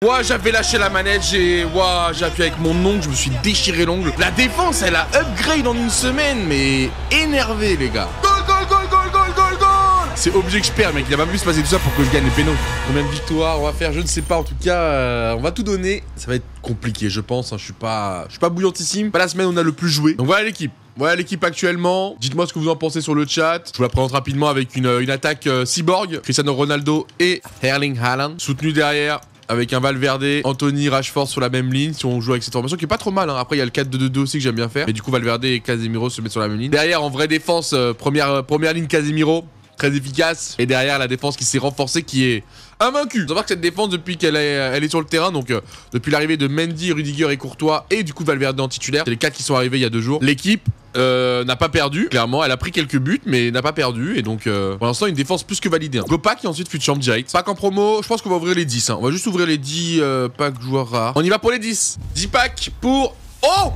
Ouah, j'avais lâché la manette, j'ai appuyé avec mon ongle, je me suis déchiré l'ongle. La défense, elle a upgrade en une semaine, mais énervé, les gars. Goal, goal, goal, goal, goal, goal, goal. C'est objet que je perds, mec. Il a pas pu se passer tout ça pour que je gagne les pénaux. Combien de victoires on va faire, je ne sais pas. En tout cas, on va tout donner. Ça va être compliqué, je pense. Hein. Je suis pas bouillantissime. Pas la semaine où on a le plus joué. Donc voilà l'équipe. Voilà l'équipe actuellement. Dites-moi ce que vous en pensez sur le chat. Je vous la présente rapidement avec une attaque cyborg. Cristiano Ronaldo et Erling Haaland. Soutenu derrière avec un Valverde, Anthony, Rashford sur la même ligne. Si on joue avec cette formation qui est pas trop mal. Hein. Après, il y a le 4-2-2-2 aussi que j'aime bien faire. Mais du coup, Valverde et Casemiro se mettent sur la même ligne. Derrière, en vraie défense, première ligne Casemiro. Très efficace. Et derrière, la défense qui s'est renforcée, qui est invaincue. Faut savoir que cette défense, depuis qu'elle est sur le terrain, donc depuis l'arrivée de Mendy, Rudiger et Courtois, et du coup Valverde en titulaire, c'est les 4 qui sont arrivés il y a 2 jours. L'équipe n'a pas perdu, clairement. Elle a pris quelques buts, mais n'a pas perdu. Et donc, pour l'instant, une défense plus que validée. Hein. Go pack et ensuite fut champ direct. Pack en promo, je pense qu'on va ouvrir les 10. Hein. On va juste ouvrir les 10 packs joueurs rares. On y va pour les 10. 10 packs pour... Oh!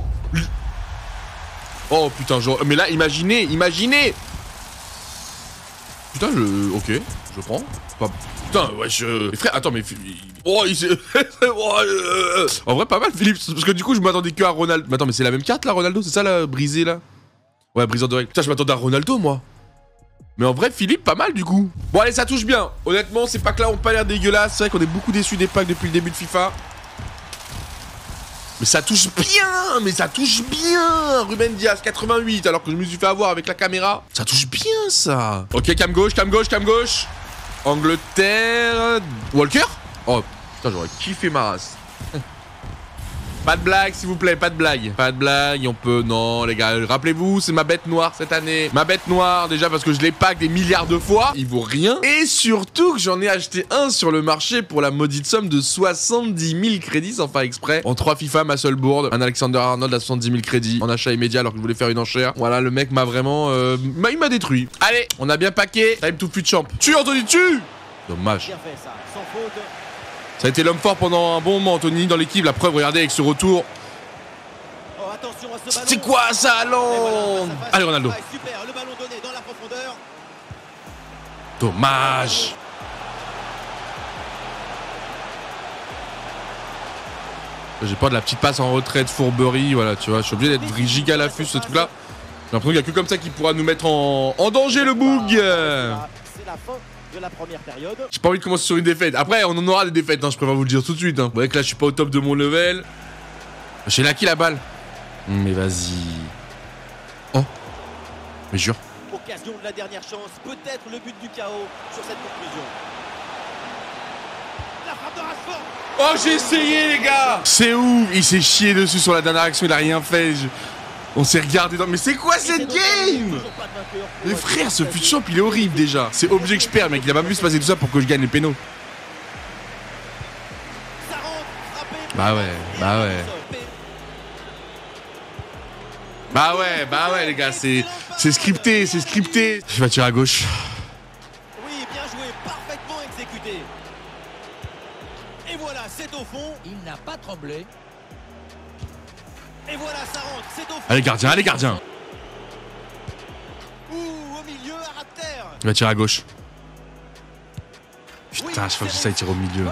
Oh putain, genre... Mais là, imaginez. Putain, ok, je prends. Putain, wesh. Mais frère, attends, mais... Oh, il s'est... En vrai, pas mal, Philippe. Parce que du coup, je m'attendais que à Ronaldo. Mais attends, mais c'est la même carte, là, Ronaldo? C'est ça, là, brisé, là? Ouais, briseur de règles. Putain, je m'attendais à Ronaldo, moi. Mais en vrai, Philippe, pas mal, du coup. Bon, allez, ça touche bien. Honnêtement, ces packs-là ont pas l'air dégueulasses. C'est vrai qu'on est beaucoup déçus des packs depuis le début de FIFA. Mais ça touche bien, Ruben Dias, 88, alors que je me suis fait avoir avec la caméra. Ça touche bien, ça. Ok, cam gauche. Angleterre... Walker? Oh, putain, j'aurais kiffé ma race. Pas de blague, s'il vous plaît, pas de blague. Pas de blague, on peut... Non, les gars, rappelez-vous, c'est ma bête noire cette année. Ma bête noire, déjà, parce que je l'ai pack des milliards de fois. Il vaut rien. Et surtout que j'en ai acheté un sur le marché pour la maudite somme de 70 000 crédits, sans faire exprès. En 3 FIFA, ma seule board. Un Alexander Arnold à 70 000 crédits. En achat immédiat, alors que je voulais faire une enchère. Voilà, le mec m'a vraiment... il m'a détruit. Allez, on a bien packé. Time to fut champ. Tue, Anthony, tue! Dommage. Bien fait, ça, sans faute. Ça a été l'homme fort pendant un bon moment, Anthony, dans l'équipe. La preuve, regardez, avec ce retour. Oh, attention à ce ballon. C'est quoi ça, Haaland? Allez, Ronaldo. Super, le ballon donné dans la profondeur. Dommage. J'ai peur de la petite passe en retrait de fourberie. Voilà, tu vois, je suis obligé d'être giga à l'affût, ce truc-là. J'ai l'impression qu'il n'y a que comme ça qui pourra nous mettre en danger, le boug. C'est la fin de la première période. J'ai pas envie de commencer sur une défaite. Après, on en aura des défaites, hein, je préfère vous le dire tout de suite. Hein. Vous voyez que là, je suis pas au top de mon level. J'ai là qui la balle? Mais vas-y. Oh. Mais jure. Occasion de la dernière chance, peut-être le but du chaos sur cette conclusion. La frappe de Rashford. Oh, j'ai essayé, les gars. C'est ouf. Il s'est chié dessus sur la dernière action, il a rien fait. On s'est regardé dans... Mais c'est quoi cette game? Mais frère, ce fut champ, il est horrible déjà. C'est objet que je perds, mec. Il a pas pu se passer tout ça pour que je gagne les pénaux. Bah ouais. Bah ouais, les gars. C'est scripté, Je vais tirer à gauche. Oui, bien joué, parfaitement exécuté. Et voilà, c'est au fond. Il n'a pas tremblé. Et voilà, ça rentre, c'est au fond. Allez, gardien. Ouh, au milieu, à ras de terre. Il va tirer à gauche. Putain, je crois que j'essaie de tirer au milieu.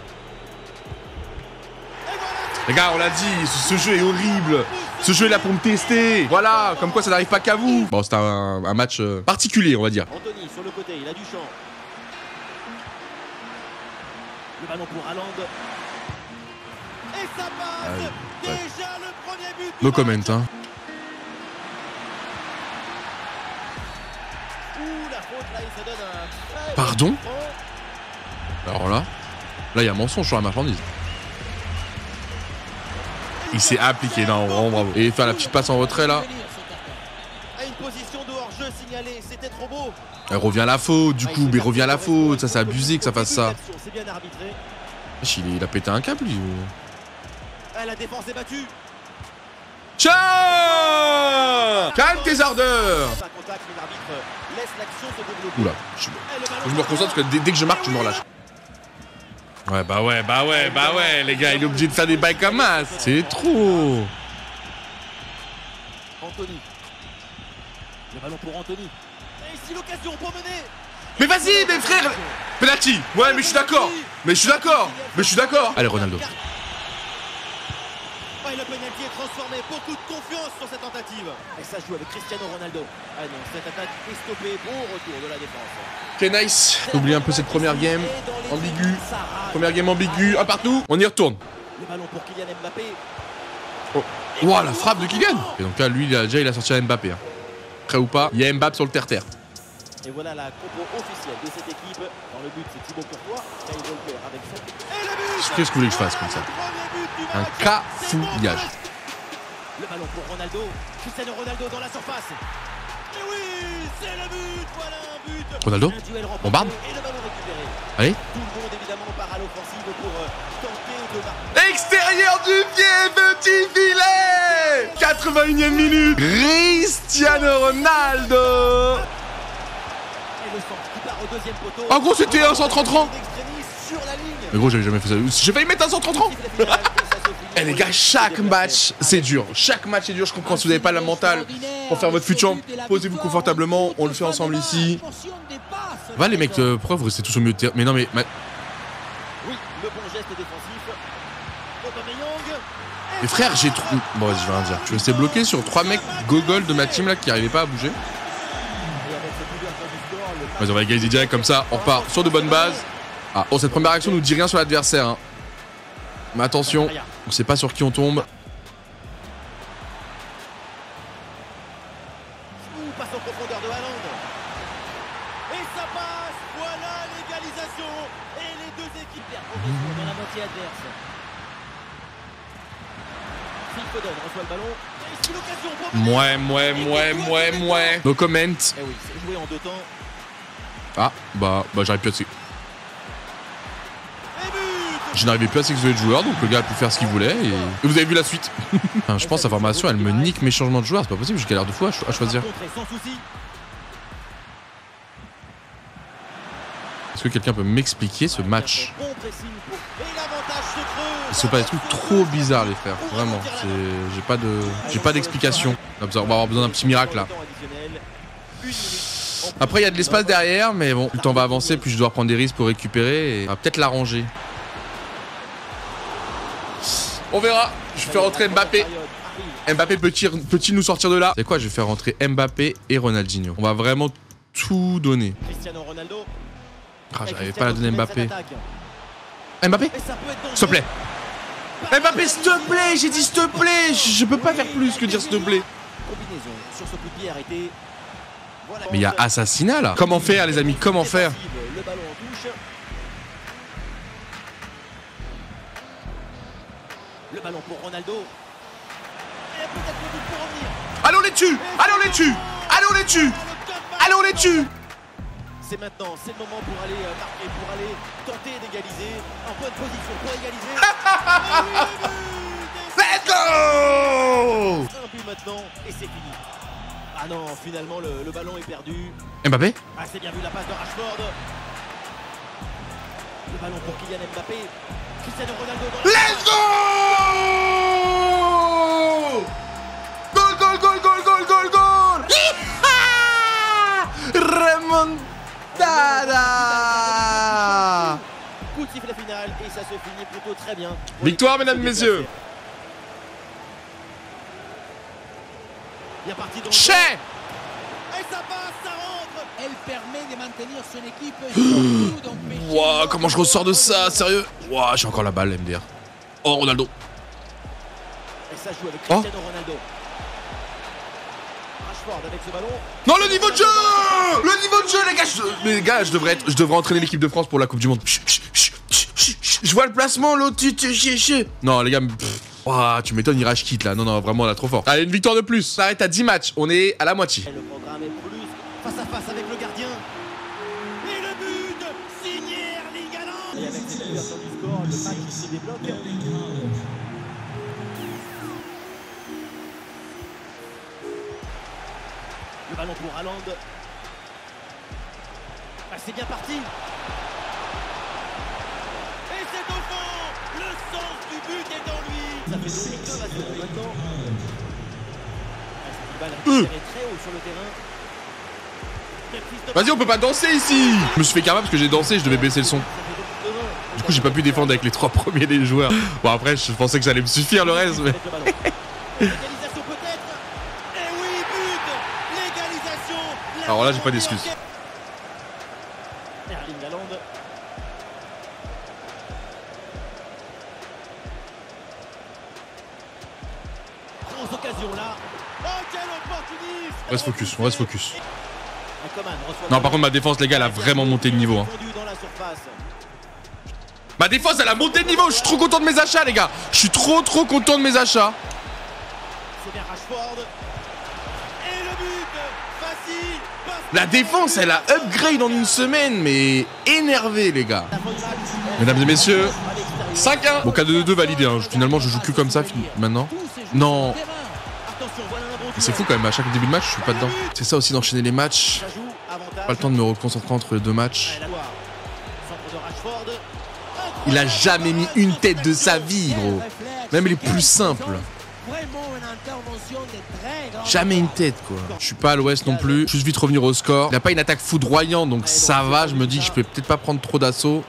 Les gars, on l'a dit, ce jeu est horrible. Ce jeu est là pour me tester. Voilà, comme quoi ça n'arrive pas qu'à vous. Bon, c'était un match particulier, on va dire. Anthony sur le côté, il a du champ. Le ballon pour Haaland. Et ça passe. Ouais. Déjà le premier but. No comment, hein. Ouh, la faute, là, il se donne un très Pardon? bon franc. Alors là, il y a mensonge sur la marchandise. Il s'est appliqué, non, vraiment bravo. Et faire la petite passe en retrait là. À une position de hors-jeu signalée, c'était trop beau. Elle revient à la faute, du coup, mais revient à la faute. Ça, c'est abusé que ça fasse ça. C'est bien arbitré. Il a pété un câble, lui. Ah, la défense est battue. Tiens! Calme tes ardeurs! Pas contact, mais l'arbitre laisse l'action se développer. Oula, je me reconcentre parce que dès que je marque, je me relâche. Ouais, bah ouais, les gars, il est obligé de faire des bails comme ça. C'est trop. Anthony. Le ballon pour Anthony. Et ici l'occasion pour mener. Mais vas-y, mes frères. Penalty. Ouais, mais je suis d'accord. Mais je suis d'accord. Mais je suis d'accord. Allez, Ronaldo. Et le penalty est transformé. Beaucoup de confiance sur cette tentative. Et ça joue avec Cristiano Ronaldo. Ah non, cette attaque est stoppée. Bon retour de la défense. Ok, nice. Oublie un peu cette première game. Ambiguë. Première game ambiguë. Un partout. On y retourne. Le ballon pour Kylian Mbappé. Oh. Wow, la frappe de Kylian. Et donc là, lui, il a sorti un Mbappé. Hein. Prêt ou pas, il y a Mbappé sur le terre-terre. Et voilà la compo officielle de cette équipe. Dans le but, c'est Thibaut Courtois. Kyle Walker avec 7. Et le but. Qu'est-ce que vous voulez que je fasse comme ça? Un cafouillage. Le ballon pour Ronaldo. Cristiano Ronaldo dans la surface. Et oui, c'est le but. Voilà un but. Ronaldo, on barbe. Et le ballon récupéré. Allez. Tout le monde évidemment part à l'offensive pour tenter de marquer. Extérieur du pied, petit filet. 81e minute. Cristiano Ronaldo. Et le centre qui part au deuxième poteau. En gros, c'était un centre entrant. Sur la ligne. Mais gros, j'avais jamais fait ça. J'ai failli mettre un centre entrant. Eh les gars, chaque match c'est dur. Chaque match c'est dur. Je comprends si vous n'avez pas la mentale pour faire votre futur. Posez-vous confortablement. On le fait ensemble ici. Va les mecs, pourquoi vous restez tous au milieu de terrain? Mais non mais. Oui, le bon geste défensif. Aubameyang. Mais frère, j'ai trop. Bon, vas-y, je vais rien dire. Je restais bloqué sur 3 mecs gogol de ma team là qui arrivaient pas à bouger. Vas-y, on va égaliser direct comme ça. On repart sur de bonnes bases. Ah, oh, cette première action nous dit rien sur l'adversaire. Hein. Mais attention, on sait pas sur qui on tombe. Passe en profondeur de Haaland. Et ça passe. Voilà l'égalisation. Et les deux équipes perdent dans la moitié adverse. Phil Foden reçoit le ballon. Et ici l'occasion. Ouais. No comment. Eh oui, c'est joué en deux temps. Ah, bah j'arrive plus à Je n'arrivais plus à s'exaucer de joueurs, donc le gars a pu faire ce qu'il voulait et vous avez vu la suite. Enfin, je pense que sa formation, elle me nique mes changements de joueurs, c'est pas possible, j'ai galère 2 fois à choisir. Est-ce que quelqu'un peut m'expliquer ce match? C'est pas des trucs trop bizarres les frères, vraiment. J'ai pas d'explication. On va avoir besoin d'un petit miracle là. Après il y a de l'espace derrière, mais bon, plus le temps va avancer, plus je dois prendre des risques pour récupérer et on va peut-être l'arranger. On verra. Je vais faire rentrer Mbappé. Mbappé peut-il nous sortir de là? C'est quoi? Je vais faire rentrer Mbappé et Ronaldinho. On va vraiment tout donner. Ah, j'arrivais pas à la donner Mbappé. Mbappé? S'il te plaît. Mbappé, s'il te plaît. J'ai dit s'il te plaît. Je peux pas faire plus que dire s'il te plaît. Mais il y a assassinat là. Comment faire les amis? Comment faire? Le ballon pour Ronaldo. Et peut-être le but pour revenir. Allez, on les tue. Allez, on les tue. Allez, on les tue. Allez, on les tue. C'est maintenant, c'est le moment pour aller marquer, pour aller tenter d'égaliser. En bonne position pour égaliser. Let's go. Un but maintenant et c'est fini. Ah non, finalement le ballon est perdu. Mbappé? Ah, c'est bien vu la passe de Rashford. Le ballon pour Kylian Mbappé. Cristiano Ronaldo dans la... Let's go! Goal! Remontada! Coup de sifflet final et ça se finit plutôt très bien. Victoire, mesdames et messieurs. Bien parti dans le... Chez! Et ça passe, ça rentre. Elle permet de maintenir son équipe. Wouah, comment je ressors de ça, sérieux? Wouah, j'ai encore la balle, MDR. Oh, Ronaldo. Et ça joue avec Cristiano Ronaldo. Rashford avec ce ballon. Non, le niveau de jeu! Le niveau de jeu, les gars, je devrais entraîner l'équipe de France pour la Coupe du Monde. Je vois le placement, l'autre, non, les gars, ouah, tu m'étonnes, Irage quitte là. Non, vraiment, on a trop fort. Allez, une victoire de plus. Ça arrête à 10 matchs. On est à la moitié. Et le programme est plus face à face avec le gardien. Et le but signé Erling Haaland. Et avec cette ouverture du score, le match se débloque. Le ballon pour Haaland. Ah, c'est bien parti. Et c'est au fond. Le sens du but est en lui. Ça fait 2 maintenant. La balle est très haut sur le terrain. Vas-y, on peut pas danser ici. Je me suis fait karma parce que j'ai dansé, je devais baisser le son. Du coup, j'ai pas pu défendre avec les 3 premiers des joueurs. Bon, après, je pensais que ça allait me suffire le reste, mais... Alors là, j'ai pas d'excuses. On reste focus, on reste focus. Non, par contre, ma défense, les gars, elle a vraiment monté de niveau. Hein. Ma défense, elle a monté de niveau. Je suis trop content de mes achats, les gars. Je suis trop content de mes achats. La défense, elle a upgrade en une semaine, mais énervé, les gars. Mesdames et messieurs, 5-1. Bon, cas de 2 validé. Hein. Finalement, je joue que comme ça maintenant. Non. C'est fou quand même, à chaque début de match, je suis pas dedans. C'est ça aussi d'enchaîner les matchs. Pas le temps de me reconcentrer entre les 2 matchs. Il a jamais mis une tête de sa vie, gros. Même les plus simples. Jamais une tête, quoi. Je suis pas à l'ouest non plus. Juste vite revenir au score. Il a pas une attaque foudroyante, donc ça va. Je me dis que je peux peut-être pas prendre trop d'assaut.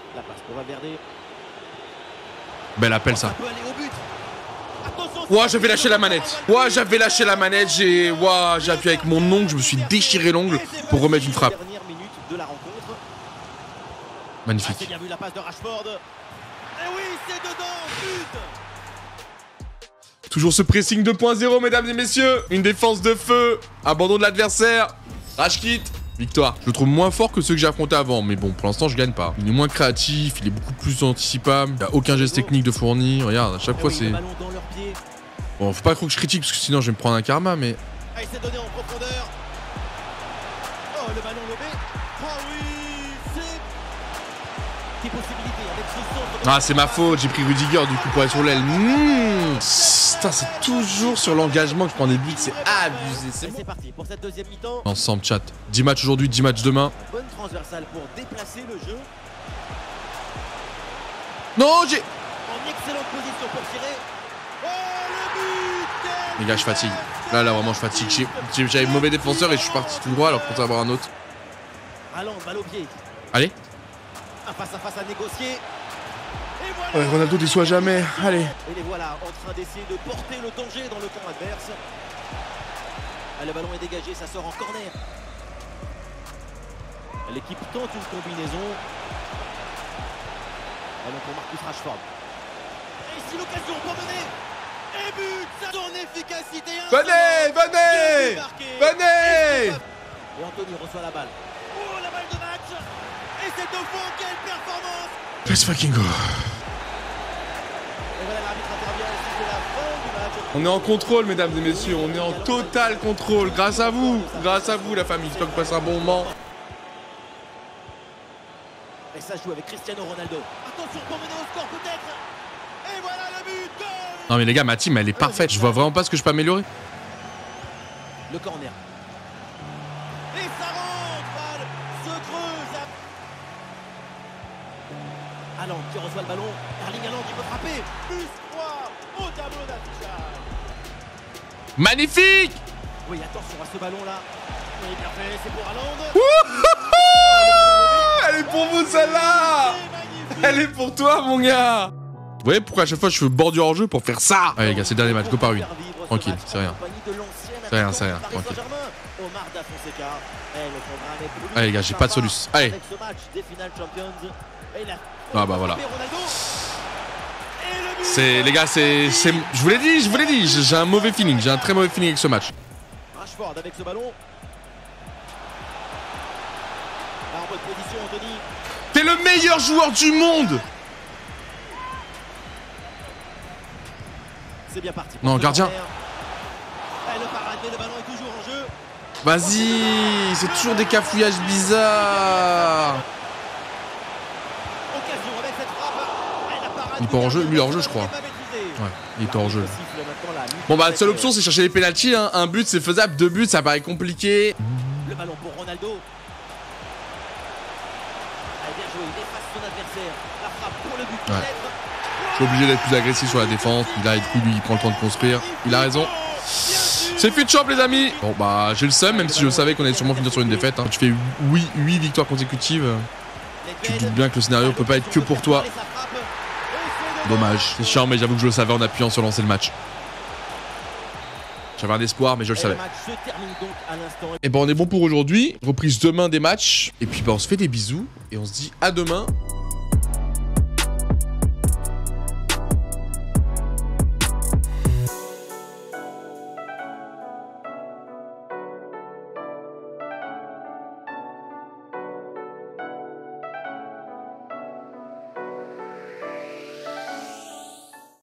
Bel appel, ça. Ouah, j'avais lâché la manette. Ouah, j'avais lâché la manette. J'ai appuyé avec mon ongle. Je me suis déchiré l'ongle pour remettre une frappe. Magnifique. Toujours ce pressing 2.0, mesdames et messieurs. Une défense de feu. Abandon de l'adversaire. Rage kit. Victoire. Je le trouve moins fort que ceux que j'ai affrontés avant. Mais bon, pour l'instant, je gagne pas. Il est moins créatif. Il est beaucoup plus anticipable. Il n'y a aucun geste technique de fourni. Regarde, à chaque fois, c'est... Bon, faut pas trop que je critique parce que sinon, je vais me prendre un karma, mais... Ah, c'est ma faute, j'ai pris Rudiger du coup pour être sur l'aile. Putain, c'est toujours sur l'engagement que je prends des buts, c'est abusé. C'est parti pour cette deuxième mi-temps. Ensemble, chat. 10 matchs aujourd'hui, 10 matchs demain. Bonne transversale pour déplacer le jeu. Non, j'ai... En excellente position pour tirer. Oh, le but. Les gars, je fatigue. Là, vraiment, je fatigue. J'avais mauvais défenseur et je suis parti tout droit alors qu'on peut avoir un autre. Allez. Un face-à-face à négocier. Ouais, Ronaldo déçoit jamais. Allez. Et les voilà en train d'essayer de porter le danger dans le camp adverse. Ah, le ballon est dégagé, ça sort en corner. L'équipe tente une combinaison. Ballon pour Marcus Rashford. Et ici l'occasion pour mener. Et but, son efficacité. Venez, venez, venez. Et Anthony reçoit la balle. Oh, la balle de match. Et c'est de fond, quelle performance. Let's fucking go. On est en contrôle, mesdames et messieurs. On est en total contrôle. Grâce à vous, la famille. J'espère que vous passez un bon moment. Et ça joue avec Cristiano Ronaldo. Attention pour mener au score peut-être. Et voilà le but. Non mais les gars, ma team, elle est parfaite. Je vois vraiment pas ce que je peux améliorer. Le corner. Et ça rentre. Balle se creuse. Haaland qui reçoit le ballon. Erling Haaland qui peut frapper. Plus 3 au tableau d'affichage. Magnifique. Oui, attention à ce ballon-là. Oui, bien fait, c'est pour Haaland. Elle est pour vous, celle-là. Elle est pour toi, mon gars. Vous voyez pourquoi à chaque fois je fais bordure en jeu pour faire ça. Allez les gars, c'est le dernier match, go par une. Tranquille, c'est rien. C'est rien, tranquille. Allez les gars, j'ai pas de solution. Allez. Ah bah voilà. C'est les gars, c'est je vous l'ai dit, j'ai un mauvais feeling, j'ai un très mauvais feeling avec ce match. Rashford avec ce ballon. En bonne position, Anthony. T'es le meilleur joueur du monde. C'est bien parti. Non, gardien. Le ballon est toujours en jeu. Vas-y, c'est toujours des cafouillages bizarres. Il est pas en jeu, lui il est en jeu je crois. Ouais, il est en jeu. Bon bah la seule option c'est chercher les pénaltys, hein. Un but c'est faisable, 2 buts ça paraît compliqué. Le ballon pour Ronaldo. Bien joué, il efface son adversaire. La frappe pour le but. Ouais. Je suis obligé d'être plus agressif sur la défense. Là du coup lui il prend le temps de construire. Il a raison. C'est fut champ les amis. Bon bah j'ai le seum, même si je savais qu'on allait sûrement finir sur une défaite. Hein. Tu fais 8 victoires consécutives. Tu te doutes bien que le scénario peut pas être que pour toi. Dommage. C'est chiant mais j'avoue que je le savais en appuyant sur lancer le match. J'avais un espoir mais je le savais. Et ben on est bon pour aujourd'hui. Reprise demain des matchs. Et puis bah on se fait des bisous. Et on se dit à demain